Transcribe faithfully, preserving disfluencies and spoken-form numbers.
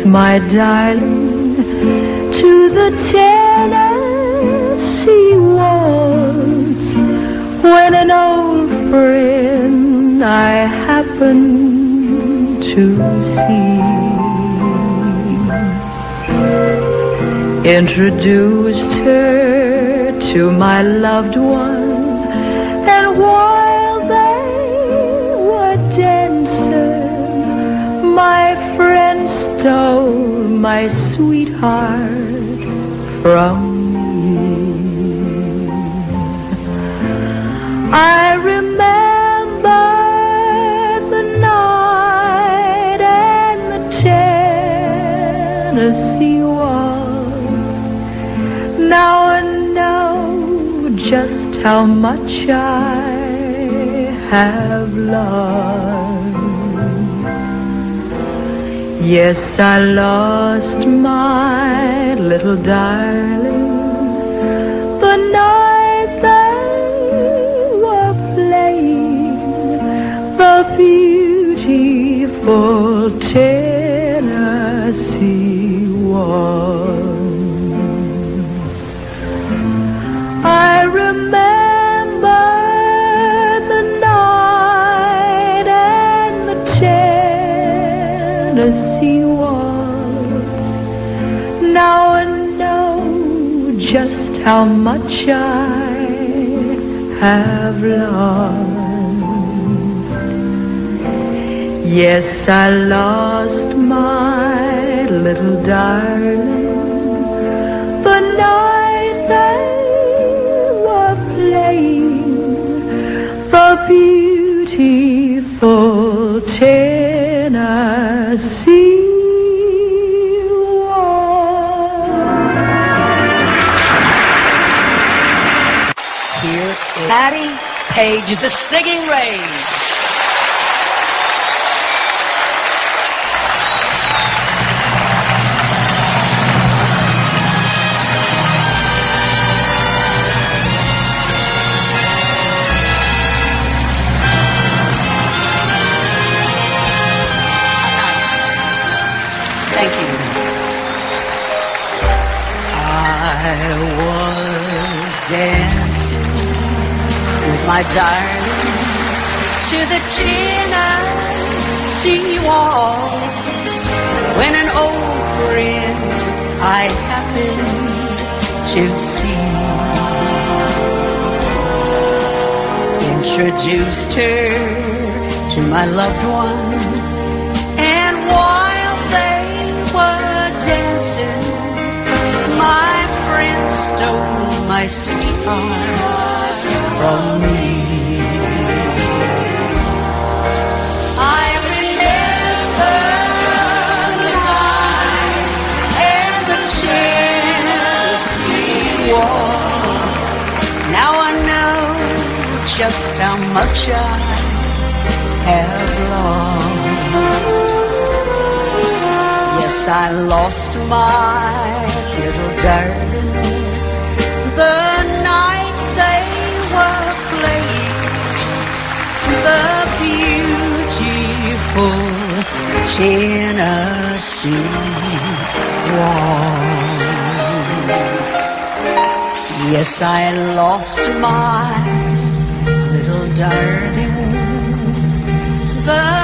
with my darling to the Tennessee waltz, when an old friend I happened to see introduced her to my loved one, and while they were dancing, my friend stole my sweetheart from me. I remember the night and the Tennessee waltz. Now I know just how much I have lost. Yes, I lost my little darling the night they were playing the beautiful Tennessee waltz. I remember the night and the Tennessee waltz. Now I know just how much I have lost. Yes, I lost my little darling the night they were playing the beautiful Tennessee waltz. Here is Patty Page, the Singing Rain. Thank you. I was dancing with my darling to the Tennessee waltz, when an old friend I happened to see introduced her to my loved one, and while they were dancing, my friend stole my sweetheart from me. I remember the night and the Tennessee waltz. Now I know just how much I have lost. Yes, I lost my little darling the night they were playing the beautiful Tennessee waltz. Yes, I lost my little darling the